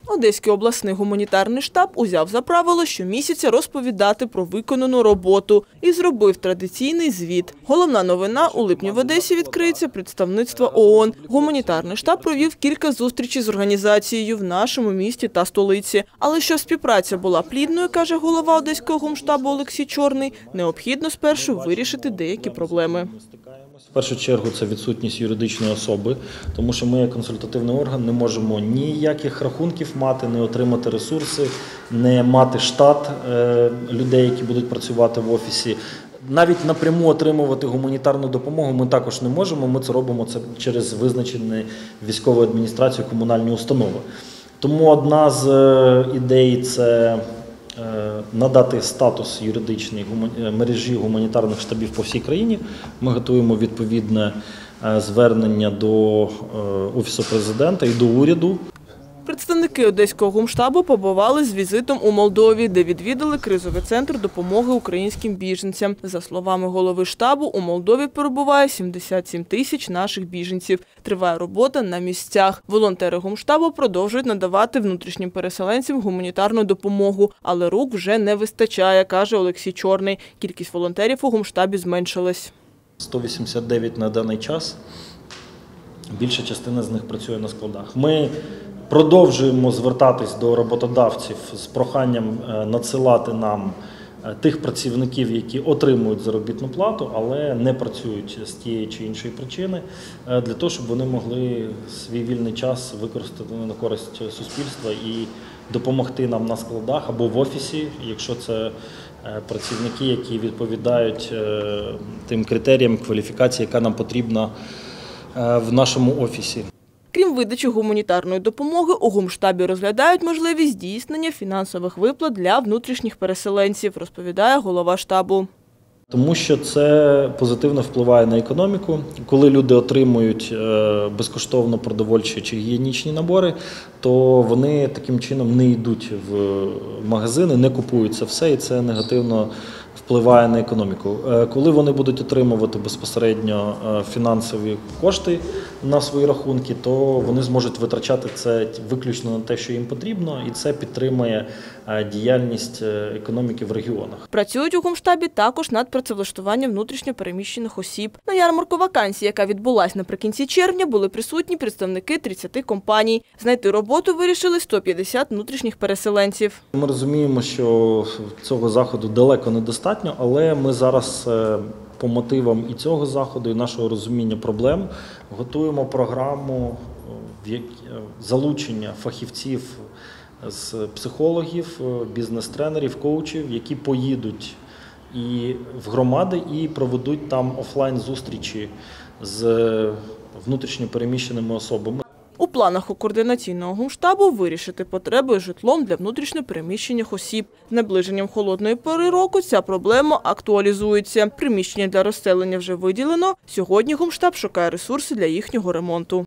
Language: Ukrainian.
Одеський обласний гуманітарний штаб узяв за правило щомісяця розповідати про виконану роботу і зробив традиційний звіт. Головна новина – у липні в Одесі відкриється представництво ООН. Гуманітарний штаб провів кілька зустрічей з організацією в нашому місті та столиці. Але щоб співпраця була плідною, каже голова Одеського гумштабу Олексій Чорний, необхідно спершу вирішити деякі проблеми. В першу чергу це відсутність юридичної особи, тому що ми як консультативний орган не можемо ніяких рахунків мати, не отримати ресурси, не мати штат людей, які будуть працювати в офісі. Навіть напряму отримувати гуманітарну допомогу ми також не можемо, ми це робимо через визначені військовою адміністрацією комунальні установи. Тому одна з ідей – це надати статус юридичний мережі гуманітарних штабів по всій країні. Ми готуємо відповідне звернення до Офісу президента і до уряду. Представники Одеського гумштабу побували з візитом у Молдові, де відвідали кризовий центр допомоги українським біженцям. За словами голови штабу, у Молдові перебуває 77 тисяч наших біженців. Триває робота на місцях. Волонтери гумштабу продовжують надавати внутрішнім переселенцям гуманітарну допомогу. Але рук вже не вистачає, каже Олексій Чорний. Кількість волонтерів у гумштабі зменшилась. 189 на даний час. Більша частина з них працює на складах. Ми продовжуємо звертатись до роботодавців з проханням надсилати нам тих працівників, які отримують заробітну плату, але не працюють з тієї чи іншої причини, для того, щоб вони могли свій вільний час використати на користь суспільства і допомогти нам на складах або в офісі, якщо це працівники, які відповідають тим критеріям кваліфікації, яка нам потрібна в нашому офісі. Крім видачі гуманітарної допомоги, у гумштабі розглядають можливість здійснення фінансових виплат для внутрішніх переселенців, розповідає голова штабу. Тому що це позитивно впливає на економіку. Коли люди отримують безкоштовно продовольчі чи гігієнічні набори, то вони таким чином не йдуть в магазини, не купують це все, і це негативно впливає на економіку. Коли вони будуть отримувати безпосередньо фінансові кошти на свої рахунки, то вони зможуть витрачати це виключно на те, що їм потрібно, і це підтримує діяльність економіки в регіонах. Працюють у гумштабі також над працевлаштуванням внутрішньо переміщених осіб. На ярмарку вакансій, яка відбулась наприкінці червня, були присутні представники 30 компаній. Знайти роботу вирішили 150 внутрішніх переселенців. Ми розуміємо, що цього заходу далеко недостатньо, але ми зараз по мотивам і цього заходу, і нашого розуміння проблем готуємо програму залучення фахівців з психологів, бізнес-тренерів, коучів, які поїдуть і в громади і проведуть там офлайн-зустрічі з внутрішньо переміщеними особами. У планах у координаційного гумштабу вирішити потреби з житлом для внутрішньо переміщених осіб. З наближенням холодної пори року ця проблема актуалізується. Приміщення для розселення вже виділено. Сьогодні гумштаб шукає ресурси для їхнього ремонту.